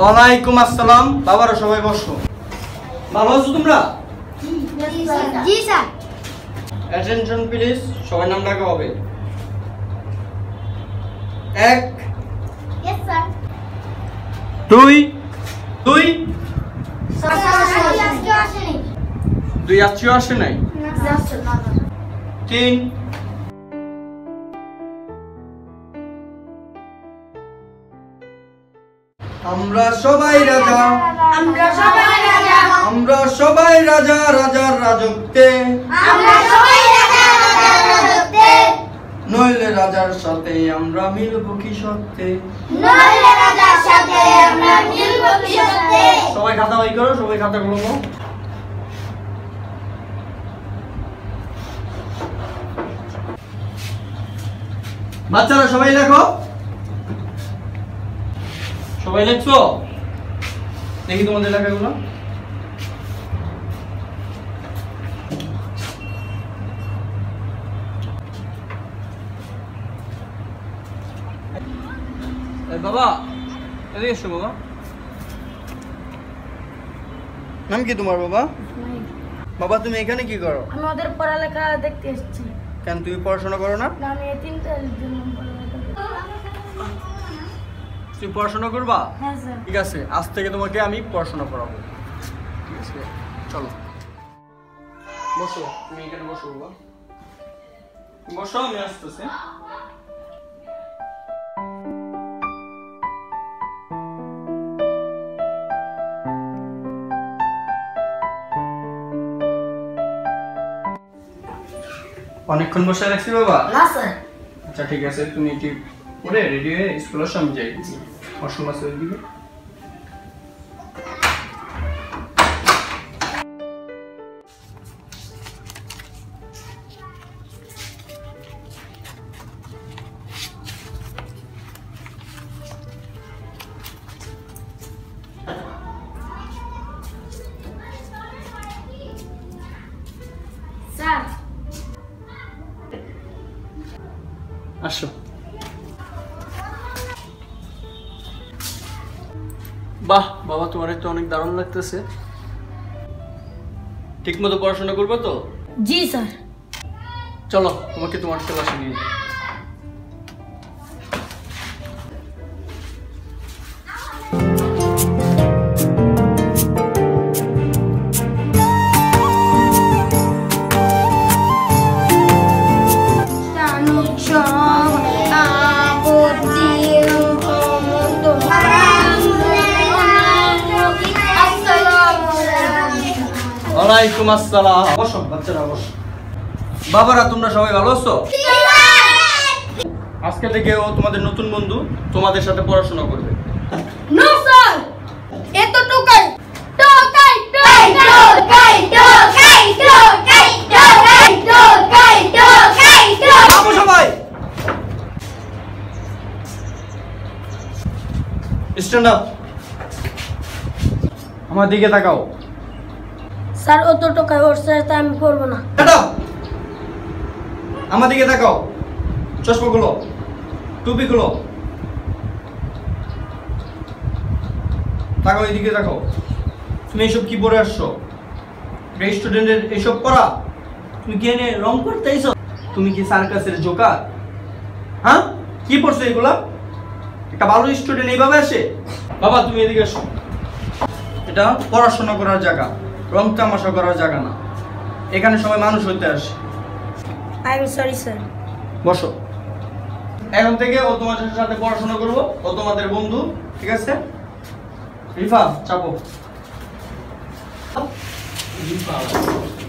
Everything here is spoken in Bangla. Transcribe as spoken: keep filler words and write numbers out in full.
ওয়ালাইকুম আসসালাম। বাবারা সবাই বসো। ভালো আছো তোমরা? জি স্যার। অ্যাটেনশন প্লিজ, সবাই নাম ডাকা হবে। এক, ইয়েস স্যার। দুই দুই স্যার আজকে আসেনি। দুই আজকেও আসে নাই। না স্যার না। তিন, আমরা সবাই রাজা, আমরা সবাই রাজা, আমরা সবাই রাজা রাজার রাজত্বে, আমরা সবাই রাজা রাজার রাজত্বে, নইলে রাজার সাথে আমরা মিলব কি সত্যে, নইলে রাজার সাথে আমরা মিলব কি সত্যে। সবাই খাতা বাই করো, সবাই খাতা গুলো। বাচ্চারা সবাই লেখো। সবাই লেখছো? দেখি তোমাদের লেখাগুলো। বাবা এদিকে এসো। বাবা নাম কি তোমার? বাবা বাবা তুমি এখানে কি করো? আমি ওদের পড়ালেখা দেখতে এসেছি। কেন তুমি পড়াশোনা করো না? না, আমি তিনটার জন্য পড়ালেখা করি। তুমি পড়াশোনা করবা? হ্যাঁ স্যার। ঠিক আছে, আজ থেকে তোমাকে আমি পড়াশোনা করাবো। ঠিক আছে, চলো বসো। তুমি এখানে বসো বাবা, বসো, আমি আসতেছি। অনেকক্ষণ বসে রাখছি বাবা? না স্যার। আচ্ছা ঠিক আছে, তুমি কি পড়ে রেডি হয়ে স্কুলের সামনে যাই। অসম আছে ওইদিকে। স্যার আসো। বাহ বাবা, তোমার তো অনেক দারুণ লাগতেছে। ঠিক মতো পড়াশোনা করবে তো? জি স্যার। চলো তোমাকে তোমার ক্লাসে নিয়ে যাই। ওয়ালাইকুম আসসালাম। বসো বাচ্চারা বসো। বাবারা তোমরা সবাই ভালো আছো? আজকে থেকে ও তোমাদের নতুন বন্ধু, তোমাদের সাথে পড়াশোনা করবে। নো স্যার, এত টোকাই টোকাই টোকাই টোকাই টোকাই টোকাই টোকাই টোকাই টোকাই টোকাই। বাবু সবাই স্ট্যান্ড আপ। আমার দিকে তাকাও। স্যার ও তো টোকাই, ওর স্যার তাই আমি পড়বো না। দাঁড়াও, আমার দিকে তাকাও। চশমা খুলো, টুপি খুলো, তাকাও, এইদিকে তাকাও। তুমি এইসব কি পরে আসছো? স্টুডেন্টের এইসব পড়া? তুমি কি এনে রং করতে আইছো? তুমি কি সার্কাসের জোকার? হ্যাঁ, কি পড়ছো এগুলা? একটা ভালো স্টুডেন্ট এইভাবে আসে? বাবা তুমি এদিকে এসো। এটা পড়াশোনা করার জায়গা, রং তামাশা করার জায়গা না। এখানে সবাই মানুষ হইতে আসে। I am sorry sir. বসো। এখন থেকে ও তোমাদের সাথে পড়াশোনা করবো, ও তোমাদের বন্ধু। ঠিক আছে? রিফা চাপো। রিফা